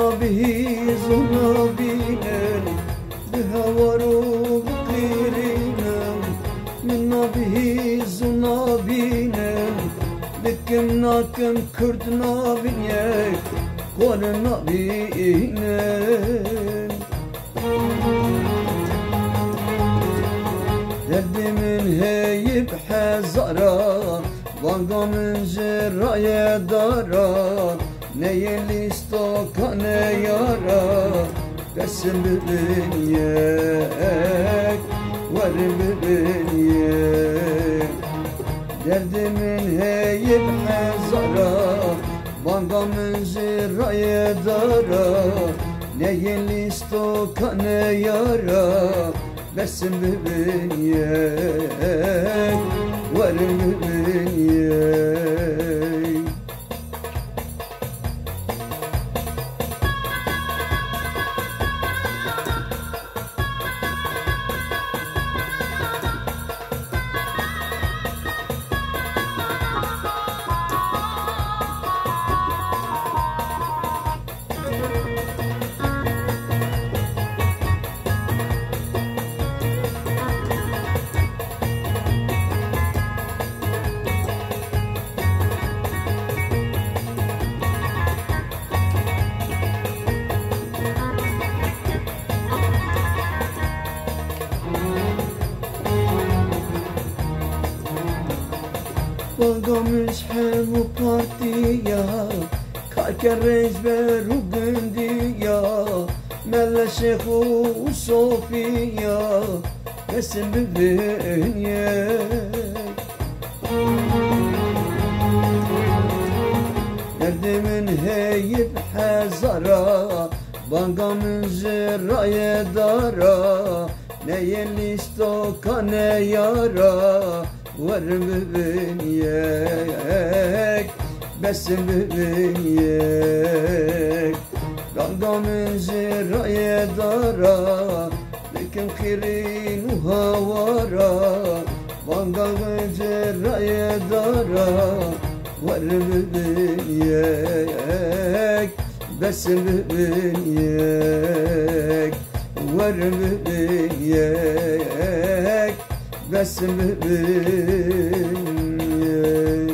به زنابينا بهوارو بقيرينا من به زنابينا لكمنا كم كردنا بنيك قولنا بينا درد من هيب حزارا وانقا من جرايا دارا نيلي استوكانا يارا قسم ببنياك ورم ببنياك درد من هيب حزارا وانقا من جرايا دارا نيلي استوكانا يارا قسم ببنياك ورم ببنياك Balgamış hem o partiya Kalker reis ve rugundiya Melle Şeyhu Sofiya Kesin bibiniyek Derdimin heyip hezara Bangamın zirraye dara Neyin listoka ne yara ورم ببنيك بسم ببنيك قلقا من زرايا دارا لكن خيرين وهوارا قلقا من زرايا دارا ورم ببنيك بسم ببنيك ورم ببنيك قسم ببنياك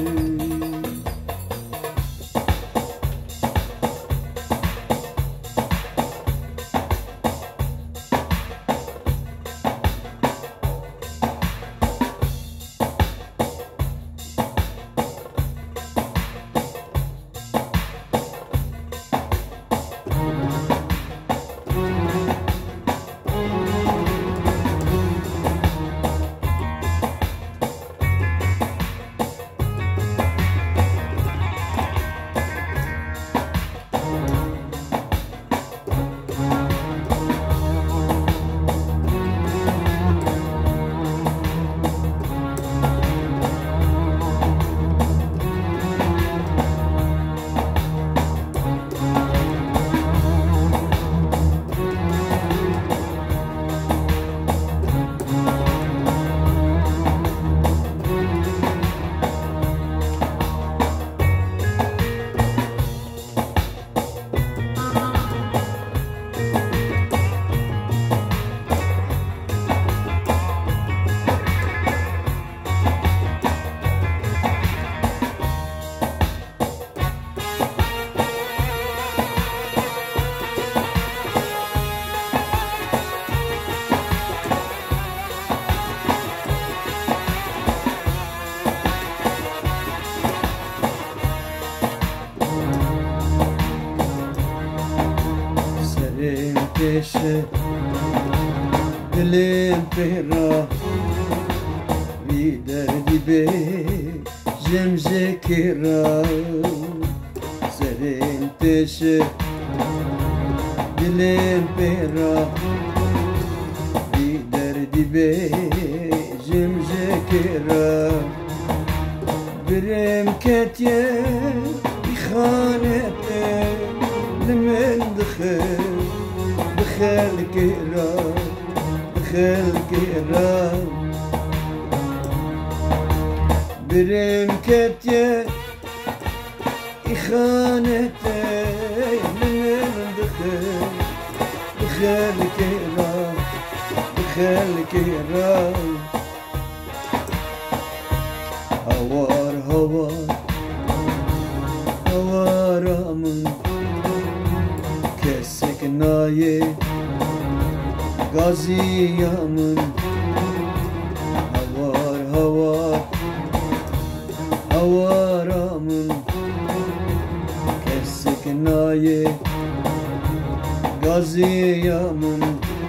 peşe dilim pehra bir derdi be zemzekira serin teşe dilim pehra bir derdi be zemzekira برم كتيا بخانته لمن دخل كرا برم كتيا بخانته لمن الكرة هوار هوار هوارامın kesik naye gaziyamın havar havar havaramın kesik naye gaziyamın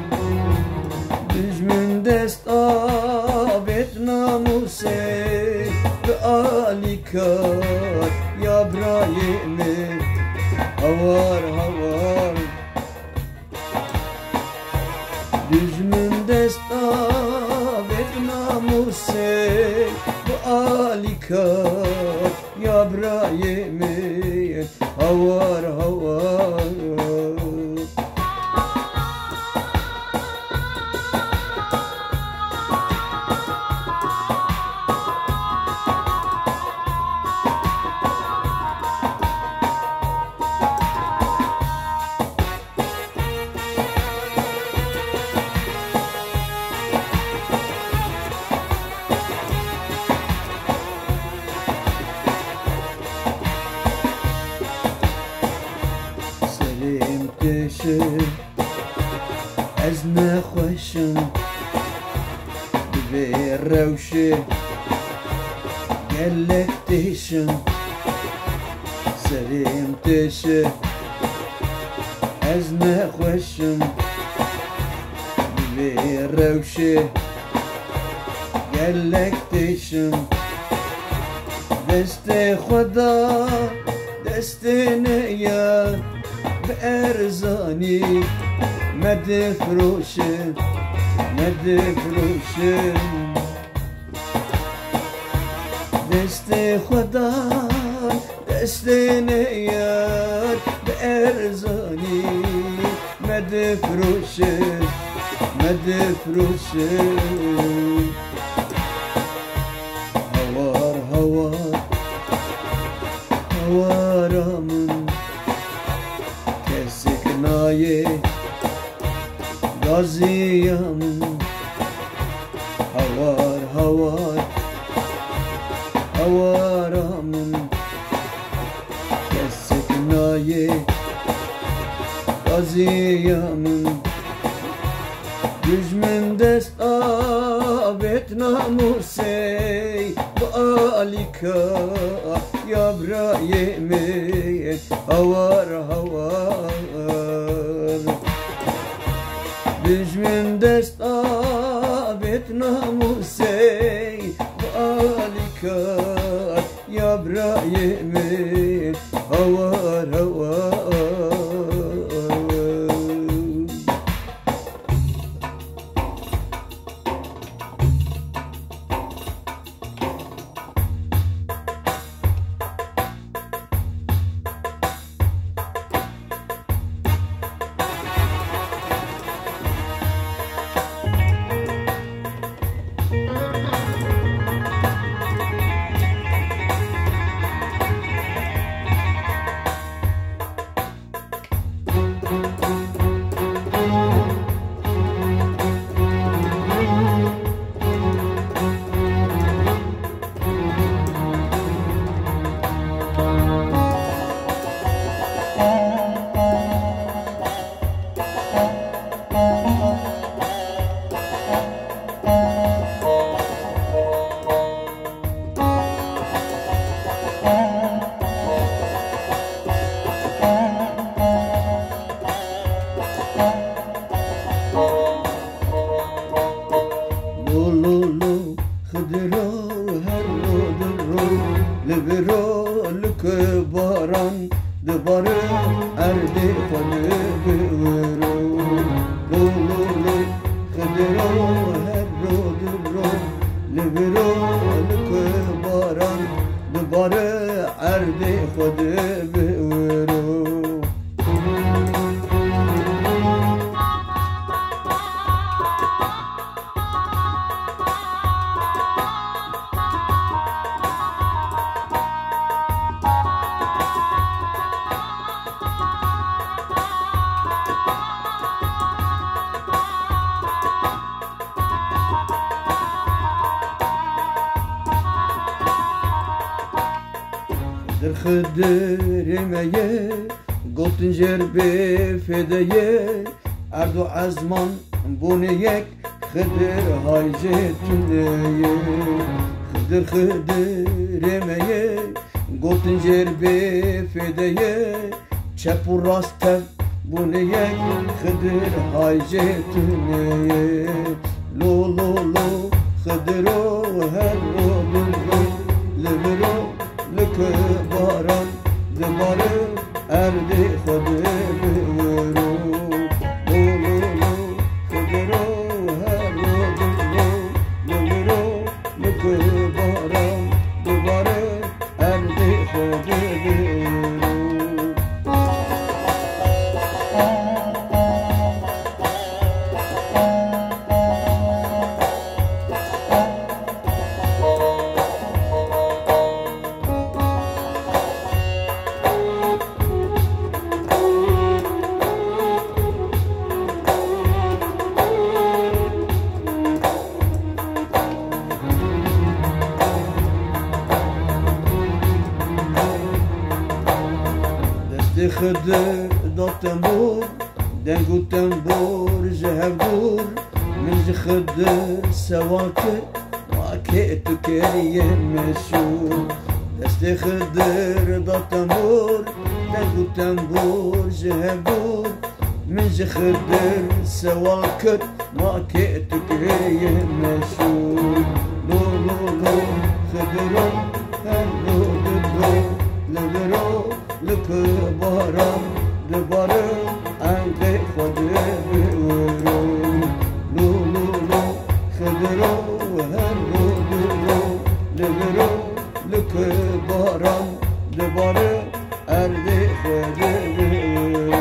düzmün dest abet namuse ve alikat yabrayemi havar havar düzmün dest abet namuse ve alikat yabrayemi havar havar از نخوشم به روشه گلک تشم سریم تشه از نخوشم به روشه گلک تشم دست خدا دست نیار بأرزاني مدفروش دست خدا دست نیار بأرزاني مدفروش هوار هوار هوارامın kesik naye gaziyamın havar havar havaramın kesik naye gaziyamın düzmün dest abet namusey bu alika yabrayemi havar havar düzmün dest abet namusey bu alika yabrayemi havar havar baran duvarı erdi konu büro lulu khadro herro duro libro lukı baran duvarı erdi konu büro خدرمeye Gotin jerbe fedeye Erdo azman buneyek Khıdır haycetuneye Khıdır khıdıremeye Gotin jerbe fedeye Çepur rastev buneyek Khıdır haycetuneye Lo lo lo Khıdıro her ro duro Leviro lükü baran Dibarı erdi khıdır vero خدر دا تنبور دنگو تنبور جهبدور من خدر سواكر واكيت كريه مشهور دست خدر دا تنبور دنگو تنبور جهبدور من خدر سواكر واكيت كريه مشهور لو لو لو خدرو هلو ددو لدرو Lükü baran dibarı Elde khodı vero Lu lu lu Khıdıro her ru duro Levero Lükü baran dibarı Elde khodı vero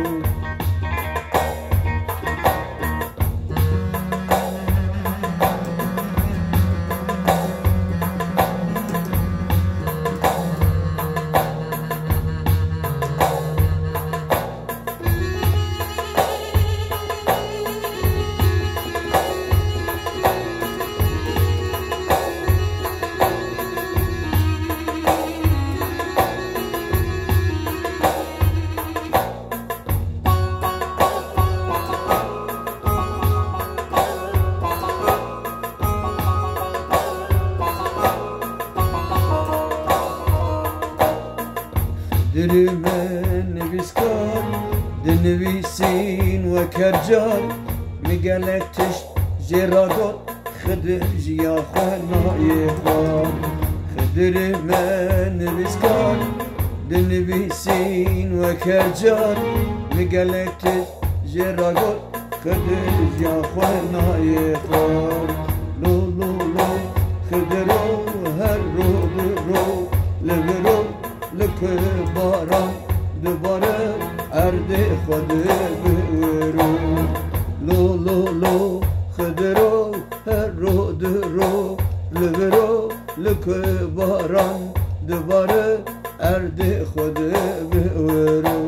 Dürümen viskar Dünvisin ve kercar Migeletiş jeragot Khıdır jiyakhanayi khar Dürümen viskar Dünvisin ve kercar Migeletiş jeragot Khıdır jiyakhanayi khar Lo lo lo Khıdıro her ro ro Levero Lükü baran dibarı erdi khodı vero Lo lo lo khıdıro her ro duro Levero lükü baran dibarı erdi khodı vero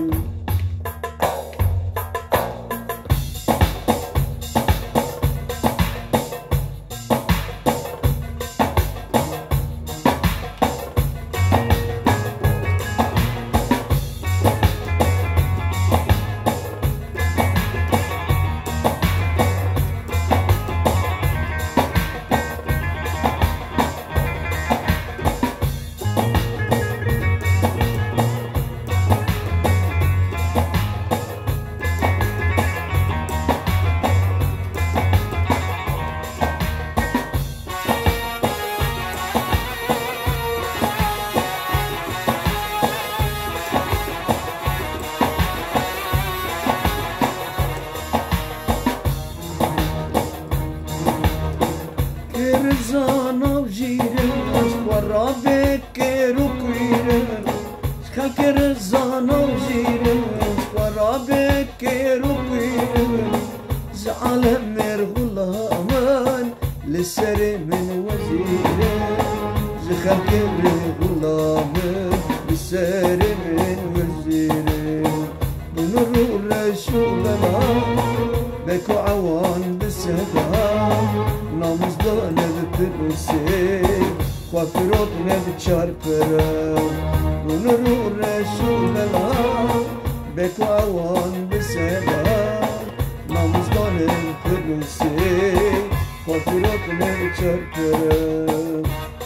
Zanav jirin Ashwara bekeru kuirin Shkakir zanav jirin Ashwara bekeru kuirin Zalem mer gulaman Lisseri min wazirin Zkhakir gulaman Lisseri min wazirin Bunuru Rasulana Beko awan bisedam Namazda ne bitirse Khafirot ne biçarpere ونور رسول الله بك وعوان بسلام نامزدان الفردوسي خاطرات نتشكر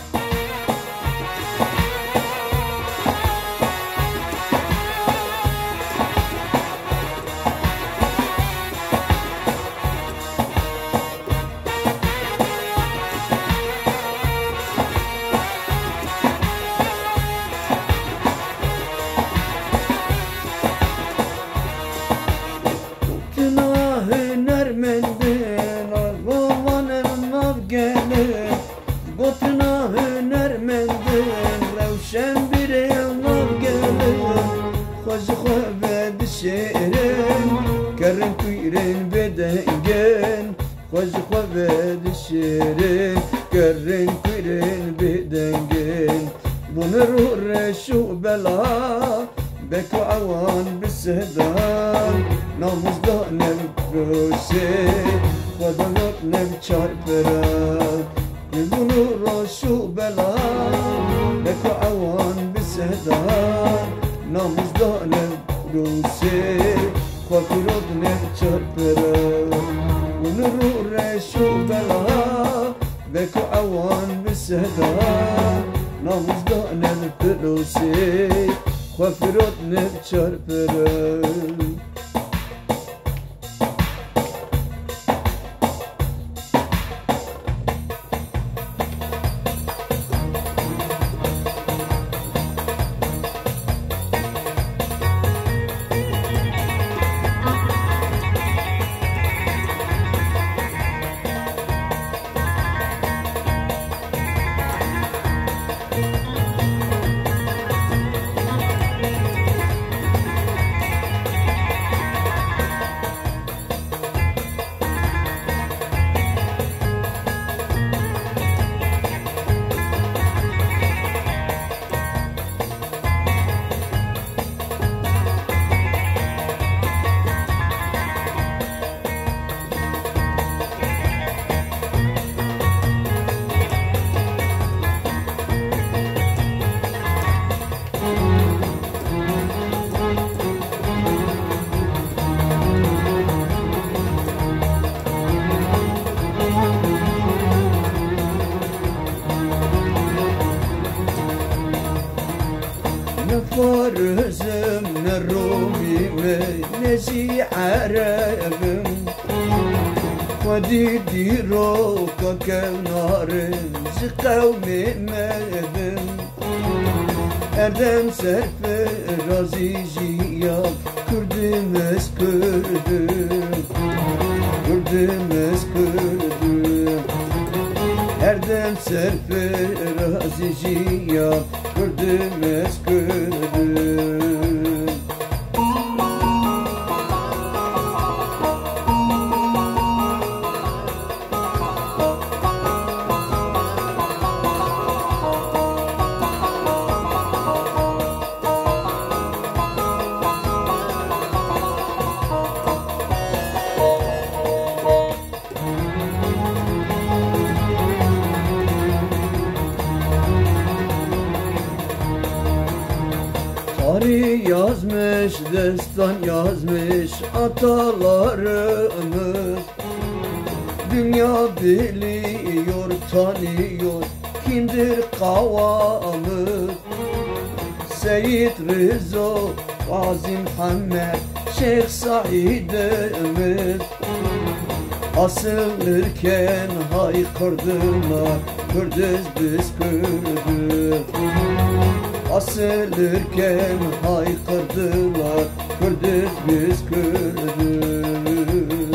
Botuna hünermendin Revşen bir elnav gelin Khazı khubed şirin Kerin kuyrin bedengen Khazı khubed şirin Kerin kuyrin bedengen Bunur reşu bela Beku awan bisedan Namuzda nevkrosi Khadalot nevçarpera bunu raşu bela Beko awan bisedan Namuzda nevrusi Khafirot nevçarpera Bunu raşu bela Beko awan bisedan Namuzda nevrusi Khafirot nevçarpera نفرزم نرومي نزي عربم وديدي روكا كنارم زقومي مدم Erdem serfe raziciya Kürdümüz Kürdüm Kürdümüz Kürdüm Erdem serfe raziciya Kürdümüz Kürdüm Tarih yazmış, destan yazmış atalarımız Dünya biliyor, tanıyor kimdir kavamız Seyyid Rıza, Gazi Muhammed, Şeyh Said'imiz Asılırken haykırdılar, Kürdüz biz Kürdüz Asılırken haykırdılar Kürdüz biz Kürdüz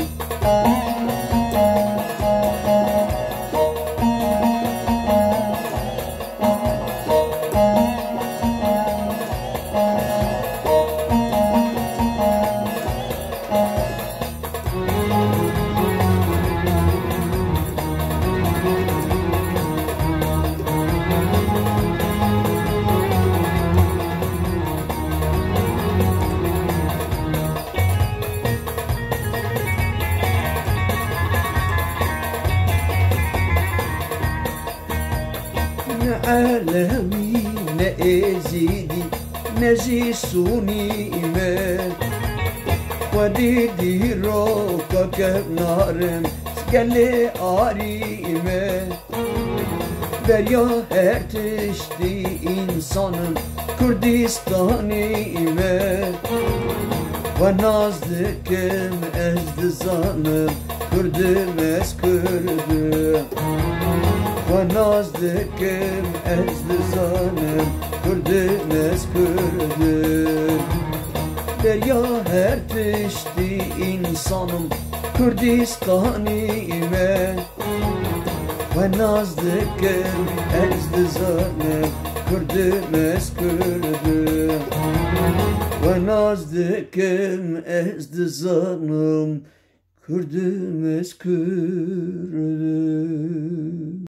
عالمي نأزيدي نجی سونی من خودی دیرو که نارم گل آری من دریا هر تشتی انسانم کردستانی من و نازدکم از دزانم کردم از کردم و نازدکم از دزانم کردم از کردم دریا هر تشتی انسانم کردستانی من و نازدکم از دزانم کردم از کردم و نازدکم از دزانم کردم از کردم